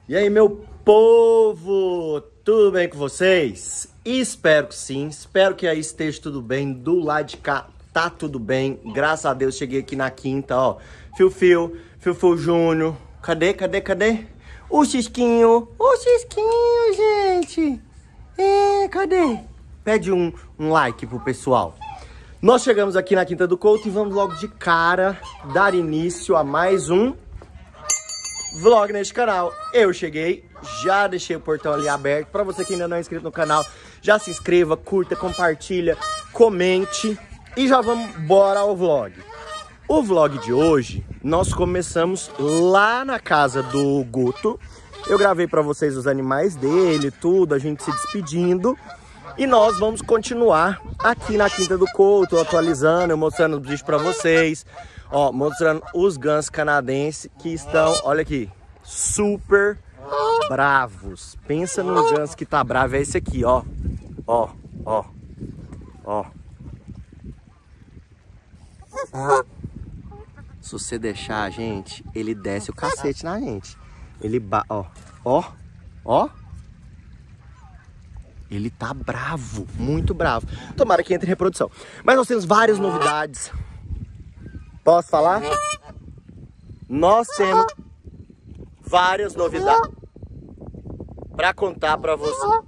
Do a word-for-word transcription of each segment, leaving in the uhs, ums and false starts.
E aí, meu povo, tudo bem com vocês? Espero que sim, espero que aí esteja tudo bem, do lado de cá tá tudo bem, graças a Deus. Cheguei aqui na quinta, ó, Fio Fio, Fio Fio Júnior, cadê, cadê, cadê? O Cisquinho, o Cisquinho, gente, é, cadê? Pede um, um like pro pessoal. Nós chegamos aqui na Quinta do Couto e vamos logo de cara dar início a mais um vlog neste canal. Eu cheguei, já deixei o portão ali aberto. Para você que ainda não é inscrito no canal, já se inscreva, curta, compartilha, comente e já vamos bora ao vlog. O vlog de hoje nós começamos lá na casa do Guto. Eu gravei para vocês os animais dele, tudo, a gente se despedindo. E nós vamos continuar aqui na Quinta do Couto, atualizando, eu mostrando os bichos para vocês. Ó, mostrando os gansos canadenses que estão, olha aqui, super bravos. Pensa num ganso que tá bravo, é esse aqui, ó. Ó, ó, ó. Se você deixar a gente, ele desce o cacete na gente. Ele ba... ó, ó, ó. Ele tá bravo, muito bravo. Tomara que entre em reprodução. Mas nós temos várias novidades. Posso falar? Nós temos várias novidades para contar para você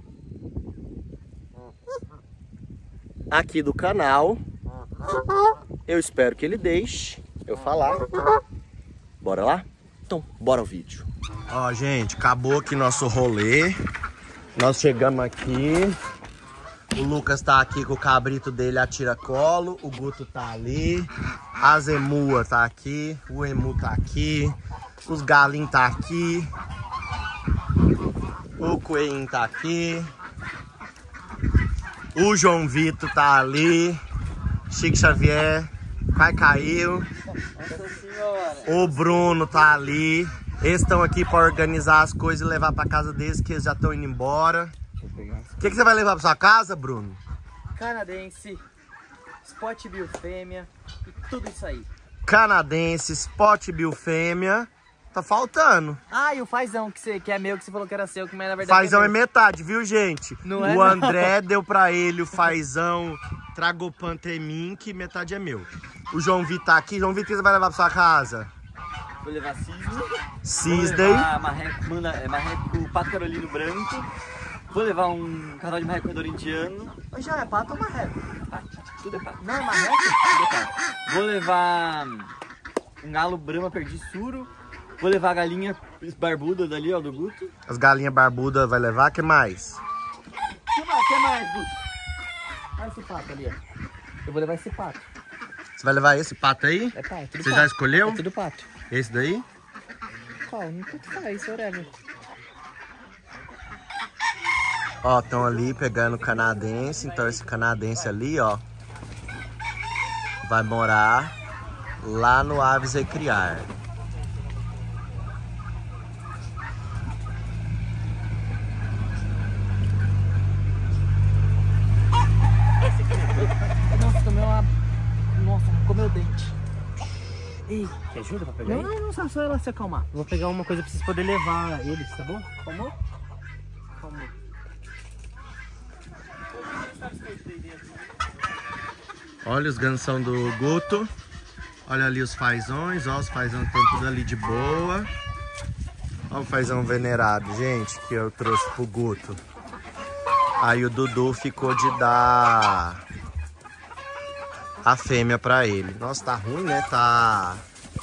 aqui do canal. Eu espero que ele deixe eu falar. Bora lá? Então, bora ao vídeo. Ó, gente, acabou aqui nosso rolê. Nós chegamos aqui. O Lucas tá aqui com o cabrito dele a tiracolo. O Guto tá ali. A Zemua tá aqui. O Emu tá aqui. Os galinhos tá aqui. O coelhinho tá aqui. O João Vitor tá ali. Chico Xavier. Pai caiu. O Bruno tá ali. Eles estão aqui para organizar as coisas e levar para casa deles, que eles já estão indo embora. O que, que você vai levar para sua casa, Bruno? Canadense, Spot Bill fêmea e tudo isso aí. Canadense, Spot Bill fêmea. Tá faltando. Ah, e o fazão, que, você, que é meu, que você falou que era seu, que mas na verdade fazão é, é metade, viu, gente? Não o é, André não. deu para ele o fazão Tragopantemin, que metade é meu. O João Vitor tá aqui. João Vitor, o que você vai levar para sua casa? Vou levar cisne. Cisne. Vou levar marreco, manda, é, marreco pato carolino branco. Vou levar um canal de marreco redor indiano. Mas já é pato ou marreco? Pato, tudo é pato. Não é marreco? Tudo é pato. Vou levar um galo brahma perdi suro. Vou levar a galinha barbuda dali, ó, do Guto. As galinhas barbudas vai levar, que mais? O que mais? que mais, Guto? Olha esse pato ali, ó. Eu vou levar esse pato. Você vai levar esse pato aí? É pato, tudo Você pato. já escolheu? É tudo pato. Esse daí? Qual? Não tanto faz, whatever. Ó, estão ali pegando canadense. Então esse canadense ali, ó, vai morar lá no Aves e Criar. Nossa, comeu uma... Nossa, comeu o dente. Ei, quer ajuda pra pegar? Não, não, não, só, só ela se acalmar. Vou pegar uma coisa pra vocês poderem levar eles, tá bom? Calmou? Calmou. Olha os gansão do Guto. Olha ali os fazões. Ó, os fazões estão tudo ali de boa. Olha o fazão venerado, gente, que eu trouxe pro Guto. Aí o Dudu ficou de dar a fêmea pra ele. Nossa, tá ruim, né? Tá...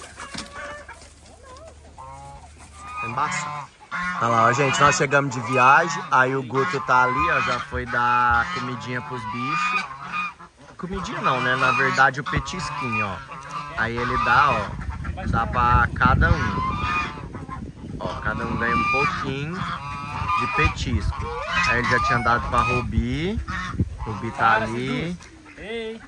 tá embaçado. Olha lá, ó, gente, nós chegamos de viagem. Aí o Guto tá ali, ó, já foi dar comidinha pros bichos. Comidinha não, né? Na verdade, o petisquinho, ó. Aí ele dá, ó, dá pra cada um. Ó, cada um ganha um pouquinho de petisco. Aí ele já tinha dado pra Rubi. Rubi tá ali. Ei!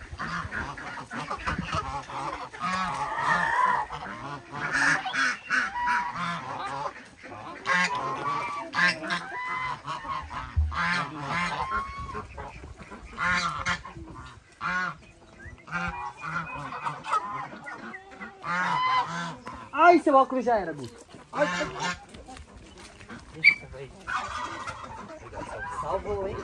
Ai, seu óculos já era, Guto. Ai, Salvou, hein?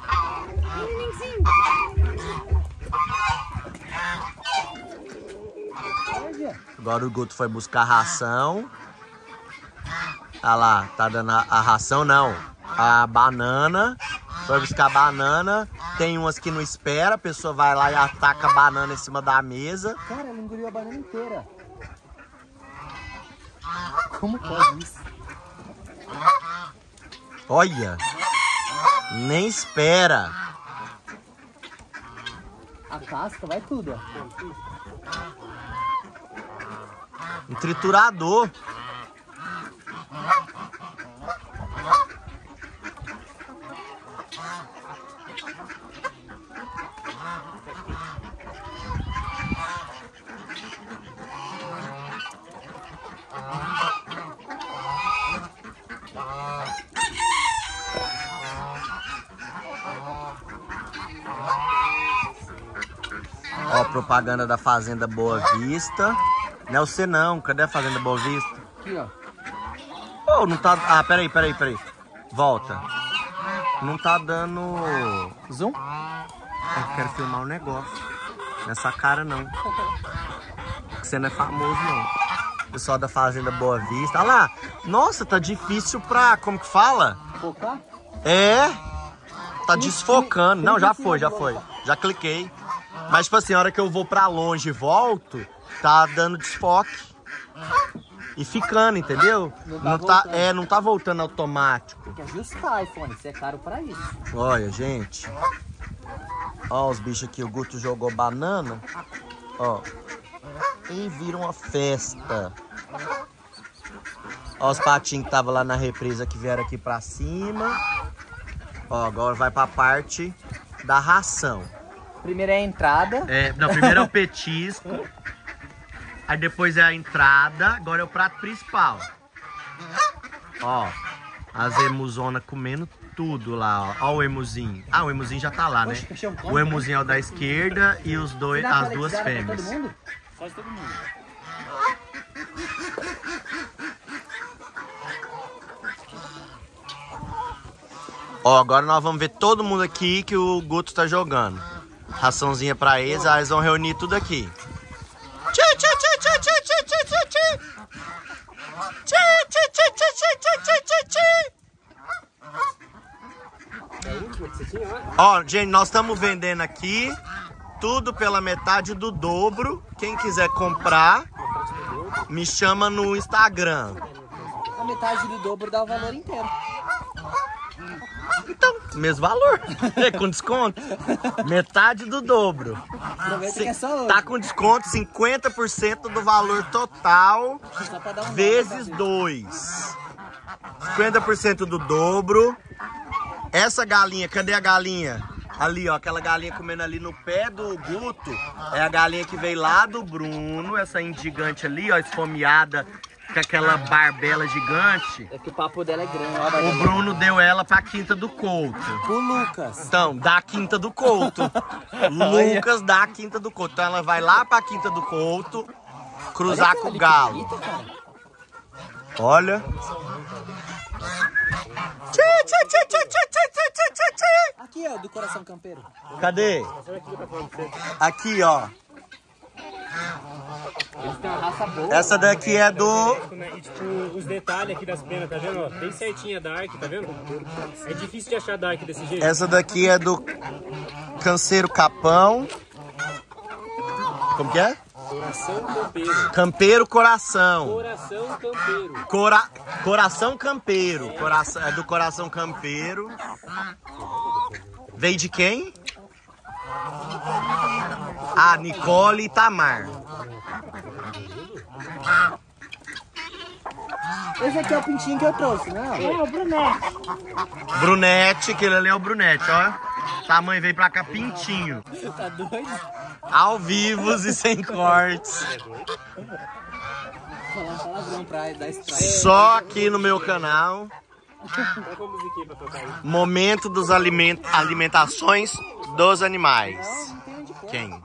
Agora o Guto foi buscar ração. Olha lá, tá dando a, a ração, não. A banana. Foi buscar a banana. Tem umas que não espera. A pessoa vai lá e ataca a banana em cima da mesa. Cara, ela engoliu a banana inteira. Como pode isso? Olha. Nem espera. A casca vai tudo, ó. Um triturador. Ó, propaganda da Fazenda Boa Vista. Não é você não, cadê a Fazenda Boa Vista? Aqui, ó. Oh, não tá... Ah, peraí, peraí, peraí. Volta. Não tá dando... Zoom? Eu quero filmar um negócio. Nessa cara, não. Você não é famoso, não. Pessoal da Fazenda Boa Vista. Olha lá. Nossa, tá difícil pra... Como que fala? Focar? É. Tá desfocando. Não, já foi, já foi. Já cliquei. Mas, tipo assim, a hora que eu vou pra longe e volto, tá dando desfoque. E ficando, entendeu? Não tá Não tá, voltando. é, não tá voltando automático. Tem que ajustar, iPhone. Isso é caro pra isso. Olha, gente. Ó os bichos aqui. O Guto jogou banana. Ó. E vira uma festa. Ó os patinhos que tava lá na represa que vieram aqui pra cima. Ó, agora vai pra parte da ração. Primeiro é a entrada. É, não, primeiro é o petisco. Aí depois é a entrada. Agora é o prato principal. Ó, as emuzonas comendo tudo lá, ó. Ó o emuzinho. Ah, o emuzinho já tá lá, né? Oxe, cachorro, come. O emuzinho é o da esquerda e os dois, Será que as ela duas quiser pra fêmeas. todo mundo? Faz todo mundo. Ó, agora nós vamos ver todo mundo aqui que o Guto tá jogando. Raçãozinha pra eles, aí eles vão reunir tudo aqui. Tchi, tchi, tchi, tchi, tchi, tchi, tchi, tchi, tchi. Tchi, tchi, tchi, tchi, tchi, tchi, tchi, tchi. Ó, gente, nós estamos vendendo aqui tudo pela metade do dobro. Quem quiser comprar, me chama no Instagram. A metade do dobro dá o valor inteiro. Então, mesmo valor. É, com desconto. Metade do dobro. Aproveita que é só hoje. Tá com desconto cinquenta por cento do valor total Só pra dar um vezes dois. cinquenta por cento do dobro. Essa galinha, cadê a galinha? Ali, ó, aquela galinha comendo ali no pé do Guto. É a galinha que veio lá do Bruno. Essa indigante ali, ó, esfomeada, com aquela barbela gigante. É que o papo dela é grande. Ó, O Bruno deu ela pra Quinta do Couto. o Lucas. Então, da Quinta do Couto. Lucas da Quinta do Couto. Então ela vai lá pra Quinta do Couto, cruzar com o galo. Olha. Tchi, tchi, tchi, tchi, tchi, tchi, tchi, tchi, tchi. Aqui, ó, do coração campeiro. Cadê? Aqui, ó. Eles têm uma raça boa. Essa daqui é do... E tipo, os detalhes aqui das penas, tá vendo? Ó, bem certinha a Dark, tá vendo? É difícil de achar Dark desse jeito. Essa daqui é do Canseiro Capão. Como que é? Coração campeiro. Campeiro Coração. Coração campeiro. Cora... Coração Campeiro. Coração... É do Coração Campeiro. Veio de quem? Ah, Nicole e Tamar. Esse aqui é o pintinho que eu trouxe, né? É, o Brunete. Brunete, aquele ali é o Brunete, ó. Tamanho veio pra cá, pintinho. Tá doido? Ao vivo e sem cortes. Vou falar um palavrão pra dar strike. Só aqui no meu canal. Coloca uma musiquinha pra tocar aí. Momento dos aliment... alimentações dos animais. Não tem onde Quem?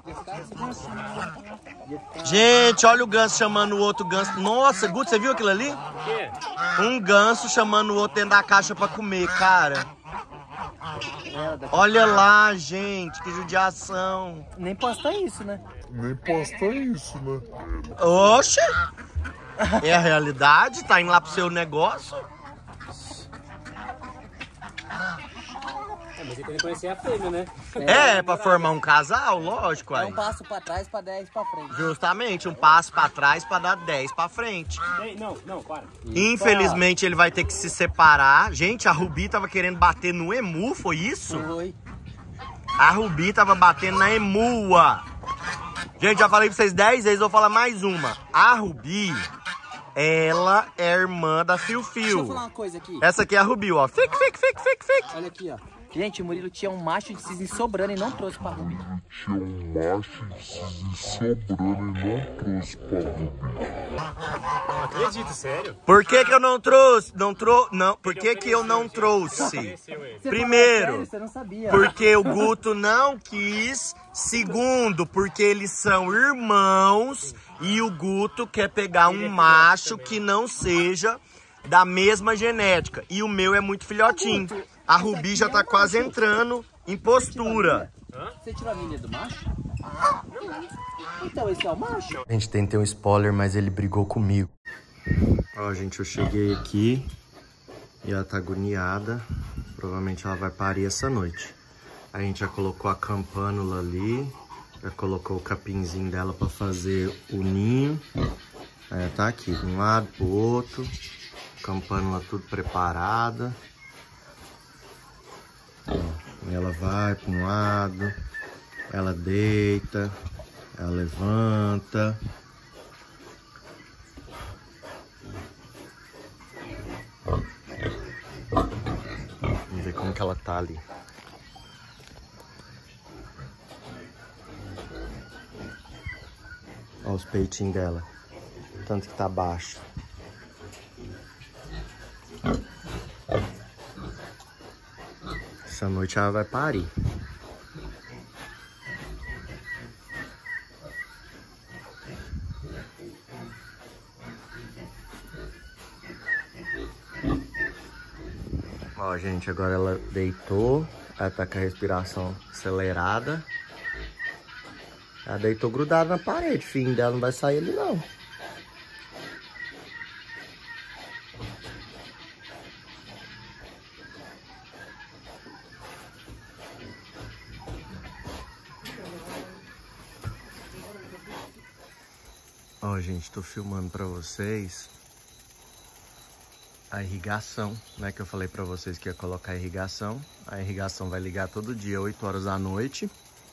Gente, olha o ganso chamando o outro ganso. Nossa, Guto, você viu aquilo ali? Um ganso chamando o outro dentro da caixa pra comer, cara. Olha lá, gente, que judiação. Nem posta isso, né? Nem posta isso, né? Oxe! É a realidade, tá indo lá pro seu negócio. É, mas você tem que conhecer a fêmea, né? É, pra formar um casal, lógico, É aí. um passo pra trás pra dez pra frente. Justamente, um passo pra trás pra dar dez pra frente. Ei, não, não, para. Infelizmente, ele vai ter que se separar. Gente, a Rubi tava querendo bater no emu, foi isso? Foi. A Rubi tava batendo na emua. Gente, já falei pra vocês dez vezes, vou falar mais uma. A Rubi, ela é irmã da Fio Fio. Deixa eu falar uma coisa aqui. Essa aqui é a Rubi, ó. Fique, fique, fique, fique, fique. Olha aqui, ó. Gente, o Murilo tinha um macho de cisne sobrando e não trouxe pra Rubi. Tinha um macho de cisne sobrando e não trouxe pra Rubi. Não acredito, sério? Por que que eu não trouxe? Não trou... Não. Por que que eu não trouxe? Ofereceu ele. Você Primeiro, falou sério, você não sabia. porque o Guto não quis. Segundo, porque eles são irmãos e o Guto quer pegar um macho que não seja da mesma genética. E o meu é muito filhotinho. A Rubi já tá quase entrando em postura. Você tirou a linha do macho? Então esse é o macho? A gente tem um spoiler, mas ele brigou comigo. Ó, gente, eu cheguei aqui e ela tá agoniada. Provavelmente ela vai parir essa noite. A gente já colocou a campânula ali. Já colocou o capinzinho dela pra fazer o ninho. É, tá aqui, de um lado pro outro. Campânula tudo preparada. Ó, ela vai para um lado, ela deita, ela levanta. Vamos ver como que ela tá ali. Olha os peitinhos dela, tanto que tá baixo. Essa noite ela vai parir. Ó, gente, agora ela deitou. Ela tá com a respiração acelerada. Ela deitou grudada na parede. O fim dela não vai sair ali, não. Ó, gente, tô filmando pra vocês a irrigação, né? Que eu falei pra vocês que ia colocar a irrigação. A irrigação vai ligar todo dia, oito horas da noite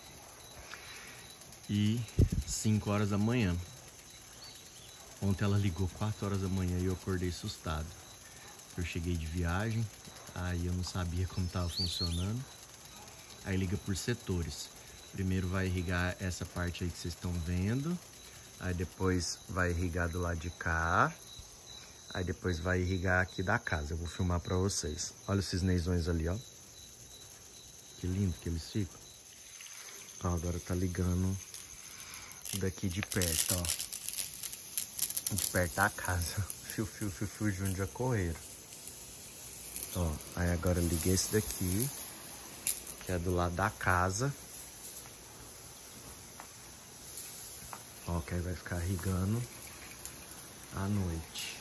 e cinco horas da manhã. Ontem ela ligou quatro horas da manhã e eu acordei assustado. Eu cheguei de viagem, aí eu não sabia como tava funcionando. Aí liga por setores. Primeiro vai irrigar essa parte aí que vocês estão vendo. Aí depois vai irrigar do lado de cá. Aí depois vai irrigar aqui da casa. Eu vou filmar pra vocês. Olha os cisneizões ali, ó. Que lindo que eles ficam. Ó, agora tá ligando daqui de perto, ó. De perto da casa. Fio, fio, fio, fio, junto já correram. Ó, aí agora eu liguei esse daqui, que é do lado da casa. Ó, que aí vai ficar irrigando à noite.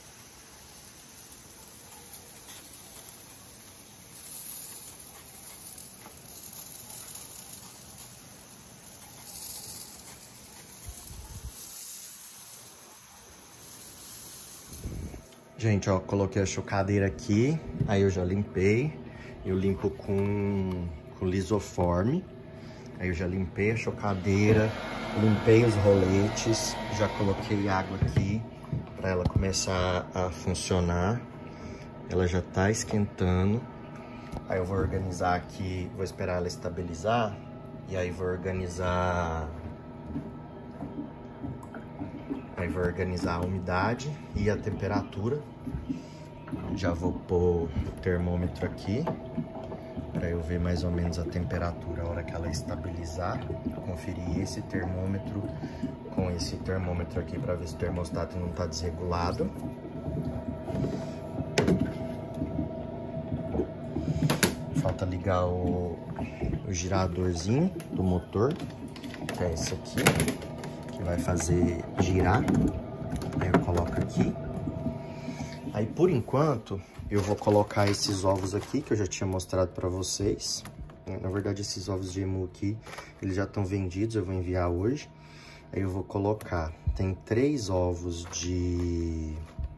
Gente, ó, coloquei a chocadeira aqui, aí eu já limpei. Eu limpo com, com lisoforme. Aí eu já limpei a chocadeira, limpei os roletes, já coloquei água aqui para ela começar a funcionar. Ela já tá esquentando. Aí eu vou organizar aqui, vou esperar ela estabilizar. E aí vou organizar... Aí vou organizar a umidade e a temperatura. Já vou pôr o termômetro aqui. para eu ver mais ou menos a temperatura, a hora que ela estabilizar. Conferir esse termômetro com esse termômetro aqui para ver se o termostato não está desregulado. Falta ligar o, o giradorzinho do motor, que é esse aqui, que vai fazer girar. Aí eu coloco aqui. Aí por enquanto eu vou colocar esses ovos aqui que eu já tinha mostrado para vocês. Na verdade esses ovos de emu aqui, eles já estão vendidos, eu vou enviar hoje. Aí eu vou colocar, tem três ovos de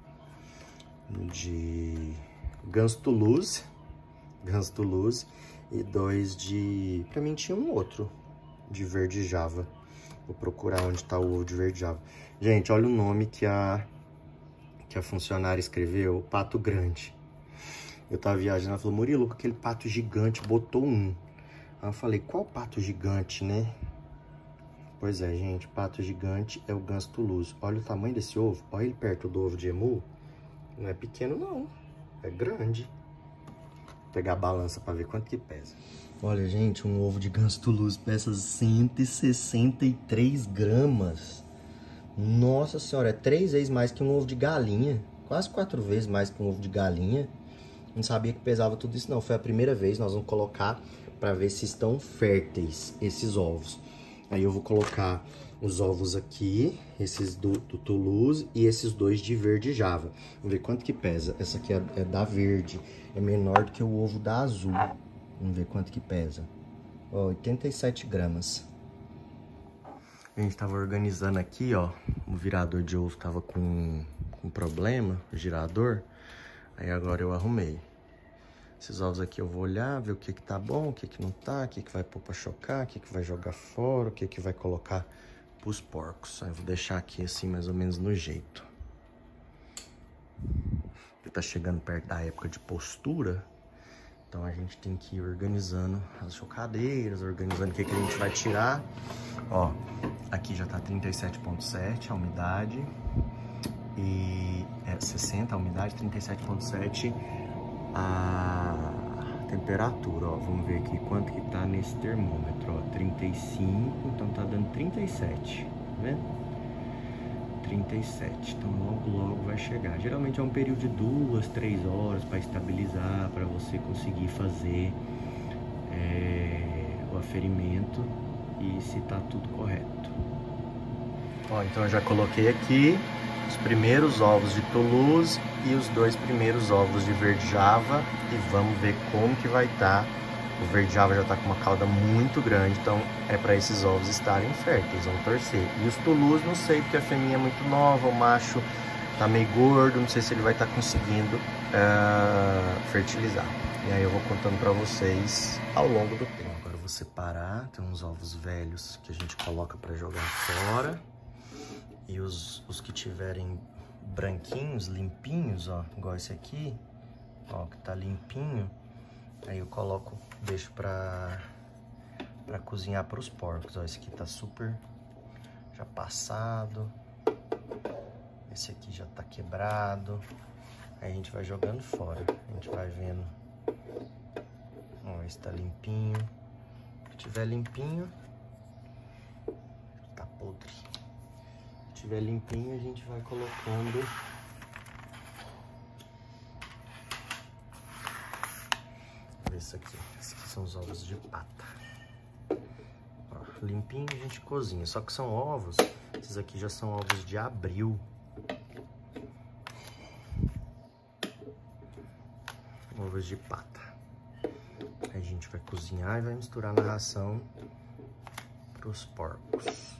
de Gans Toulouse, Gans Toulouse e dois de, pra mim tinha um outro de verde Java. Vou procurar onde tá o ovo de verde Java. Gente, olha o nome que a que a funcionária escreveu, pato grande. Eu tava viajando, ela falou, Murilo, com aquele pato gigante botou um. Aí eu falei, qual pato gigante, né? Pois é, gente, pato gigante é o Gans Toulouse. Olha o tamanho desse ovo, olha ele perto do ovo de emu. Não é pequeno não, é grande. Vou pegar a balança pra ver quanto que pesa. Olha, gente, um ovo de Gans Toulouse pesa cento e sessenta e três gramas. Nossa senhora, é três vezes mais que um ovo de galinha. Quase quatro vezes mais que um ovo de galinha. Não sabia que pesava tudo isso não. Foi a primeira vez. Nós vamos colocar para ver se estão férteis esses ovos. Aí eu vou colocar os ovos aqui, esses do, do Toulouse e esses dois de verde Java. Vamos ver quanto que pesa. Essa aqui é, é da verde. É menor do que o ovo da azul. Vamos ver quanto que pesa. Ó, oitenta e sete gramas. A gente tava organizando aqui, ó. O virador de ovo tava com, com problema, o girador. Aí agora eu arrumei. Esses ovos aqui eu vou olhar, ver o que que tá bom, o que que não tá, o que que vai pôr pra chocar, o que que vai jogar fora, o que que vai colocar pros porcos. Aí eu vou deixar aqui assim, mais ou menos no jeito. Porque tá chegando perto da época de postura. Então a gente tem que ir organizando as chocadeiras, organizando o que que a gente vai tirar. Ó, aqui já tá trinta e sete ponto sete a umidade. E é sessenta a umidade, trinta e sete ponto sete a temperatura, ó. Vamos ver aqui quanto que tá nesse termômetro, ó. trinta e cinco, então tá dando trinta e sete, tá vendo? trinta e sete, então logo logo vai chegar. Geralmente é um período de duas, três horas para estabilizar, para você conseguir fazer é, o aferimento e se tá tudo correto. Ó, então eu já coloquei aqui os primeiros ovos de Toulouse e os dois primeiros ovos de verde Java e vamos ver como que vai estar. O verde Java já está com uma cauda muito grande, então é para esses ovos estarem férteis, vamos torcer. E os Toulouse não sei, porque a fêmea é muito nova, o macho tá meio gordo, não sei se ele vai estar tá conseguindo uh, fertilizar. E aí eu vou contando para vocês ao longo do tempo. Agora eu vou separar, tem uns ovos velhos que a gente coloca para jogar fora. E os, os que tiverem branquinhos, limpinhos, ó, igual esse aqui, ó, que tá limpinho, aí eu coloco, deixo pra, pra cozinhar pros porcos, ó, esse aqui tá super já passado, esse aqui já tá quebrado, aí a gente vai jogando fora, a gente vai vendo, ó, esse tá limpinho, se tiver limpinho, tá podre. Se tiver limpinho, a gente vai colocando esse aqui. Esses aqui são os ovos de pata. Ó, limpinho a gente cozinha. Só que são ovos, esses aqui já são ovos de abril. Ovos de pata. Aí a gente vai cozinhar e vai misturar na ração para os porcos.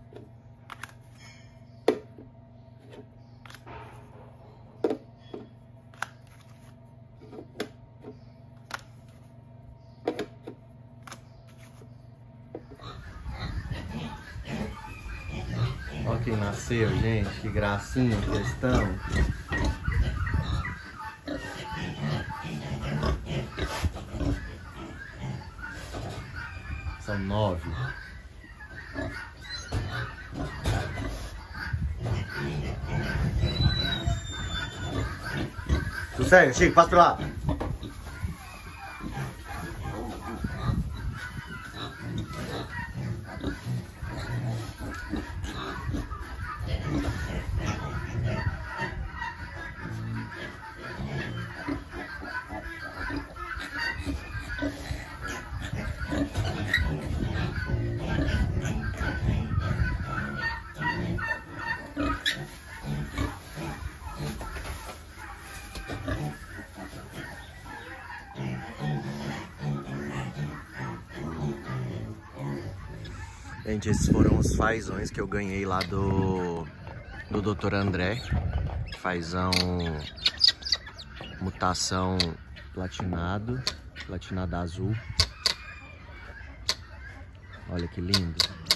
Olha quem nasceu, gente, que gracinha que eles estão. São nove. Tudo certo, Chico, passa pra lá. Gente, esses foram os fazões que eu ganhei lá do, do doutor André. Fazão mutação platinado, platinado azul. Olha que lindo.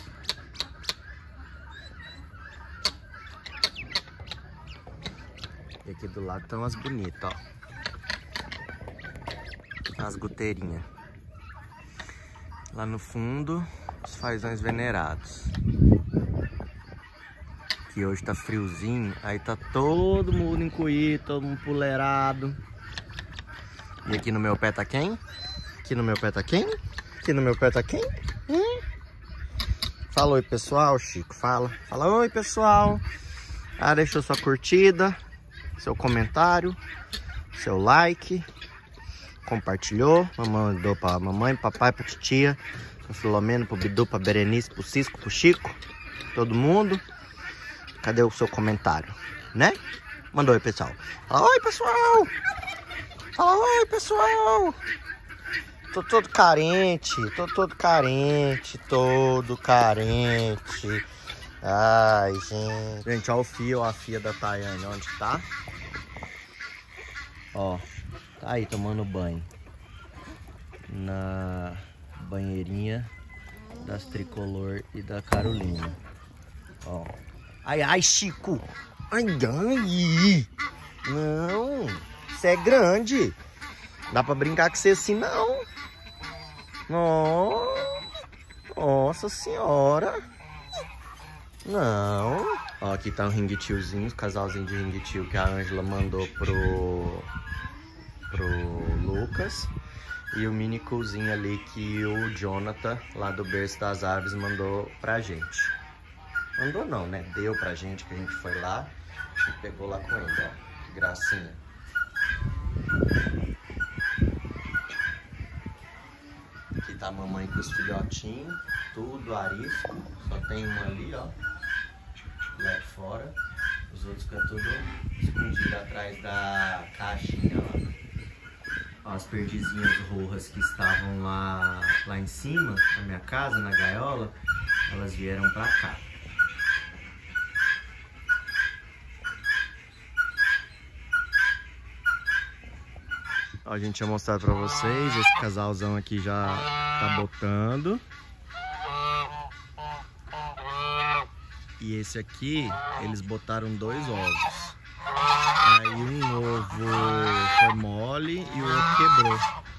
E aqui do lado estão as bonitas, ó. As guteirinhas. Lá no fundo, os fazões venerados. Que hoje tá friozinho, aí tá todo mundo encolhido, todo mundo puleirado. E aqui no meu pé tá quem? Aqui no meu pé tá quem? Aqui no meu pé tá quem? Hum? Fala oi, pessoal, Chico, fala. Fala oi, pessoal. Ah, deixou sua curtida, seu comentário, seu like, compartilhou. Mamãe mandou pra mamãe, papai, pra titia, pra Filomeno, pro Bidu, pra Berenice, pro Cisco, pro Chico, todo mundo. Cadê o seu comentário, né? Mandou oi, pessoal. Fala oi, pessoal. Fala oi, pessoal. Tô todo carente, tô todo carente, todo carente. Ai, gente. Gente, ó o fio, ó a fia da Tayane, onde tá? Ó, tá aí tomando banho. Na banheirinha das Tricolor e da Carolina. Ó. Ai, ai, Chico. Ai, ai. Não, você é grande. Dá pra brincar com você assim, não. Oh, nossa senhora. Não. Ó, aqui tá um ring-tiozinho, um casalzinho de ring-tio que a Ângela mandou pro, pro Lucas. E o mini coolzinho ali que o Jonathan, lá do Berço das Aves, mandou pra gente. Mandou não, né? Deu pra gente, que a gente foi lá e pegou lá com ele, ó. Que gracinha. Aqui tá a mamãe com os filhotinhos, tudo arisco. Só tem um ali, ó. Lá de fora. Os outros ficam tudo escondidos atrás da caixinha, ó. Ó, as perdizinhas rojas que estavam lá, lá em cima, na minha casa, na gaiola, elas vieram pra cá. Ó, a gente tinha mostrado pra vocês, esse casalzão aqui já tá botando. E esse aqui, eles botaram dois ovos. Aí um ovo foi mole e o outro quebrou.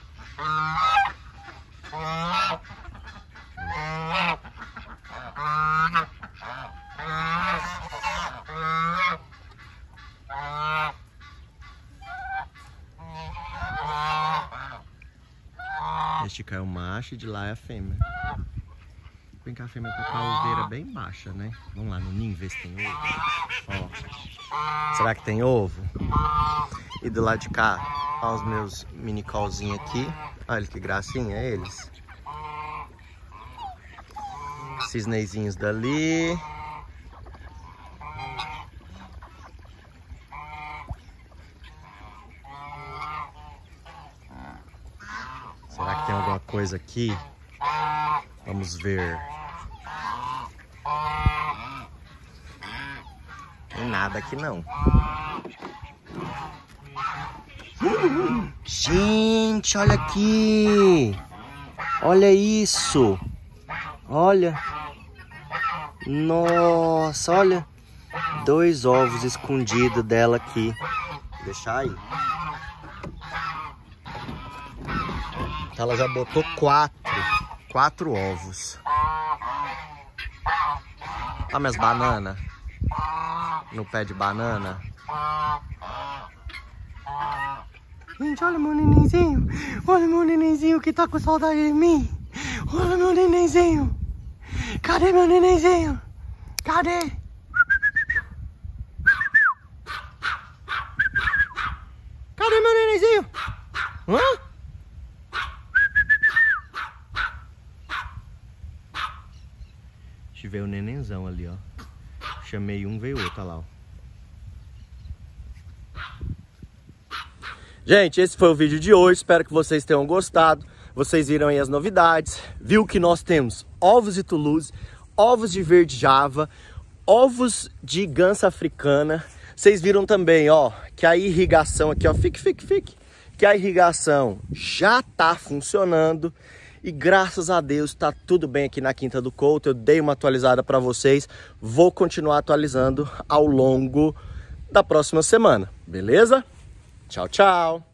Este cá é o macho e de lá é a fêmea. Vem cá, a fêmea tá com a oveira bem baixa, né? Vamos lá no ninho ver se tem ovo. Ó. Será que tem ovo? E do lado de cá, ó os meus mini colzinhos aqui. Olha que gracinha eles. Cisnezinhos dali. Será que tem alguma coisa aqui? Vamos ver. Tem nada aqui não. Gente, olha aqui. Olha isso. Olha. Nossa, olha. Dois ovos escondidos dela aqui. Vou deixar aí. Ela já botou quatro. Quatro ovos. Olha minhas bananas. No pé de banana. Gente, olha meu nenenzinho. Olha meu nenenzinho que tá com saudade de mim. Olha meu nenenzinho. Cadê meu nenenzinho? Cadê? Cadê meu nenenzinho? Hã? Veio o nenenzão ali, ó. Chamei um, veio outro, olha lá, ó. Gente, esse foi o vídeo de hoje. Espero que vocês tenham gostado. Vocês viram aí as novidades. Viu que nós temos ovos de Toulouse, ovos de verde Java, ovos de gansa africana. Vocês viram também, ó, que a irrigação aqui, ó, fique, fique, fique, que a irrigação já tá funcionando e graças a Deus tá tudo bem aqui na Quinta do Couto. Eu dei uma atualizada para vocês, vou continuar atualizando ao longo da próxima semana, beleza? Tchau, tchau!